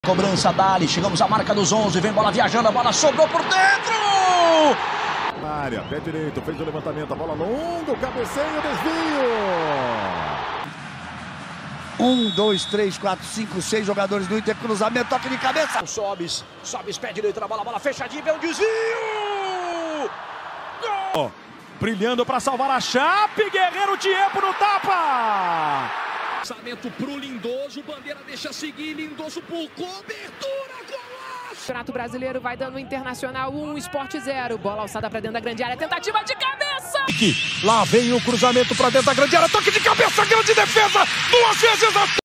Cobrança Dali, chegamos à marca dos 11, vem bola viajando, a bola sobrou por dentro! Na área, pé direito, fez o levantamento, a bola longa, o cabeceio, desvio! 1, 2, 3, 4, 5, 6 jogadores do Inter, cruzamento, toque de cabeça. Sobes, pé direito na bola, bola fechadinha, vem um desvio! Gol! Brilhando para salvar a Chape, Guerreiro Diego no tapa! Lançamento pro Lindoso, Bandeira deixa seguir, Lindoso por cobertura, golaço! Campeonato Brasileiro vai dando Internacional 1, Sport 0. Bola alçada para dentro da grande área, tentativa de cabeça! Lá vem o cruzamento para dentro da grande área, toque de cabeça, grande defesa, duas vezes a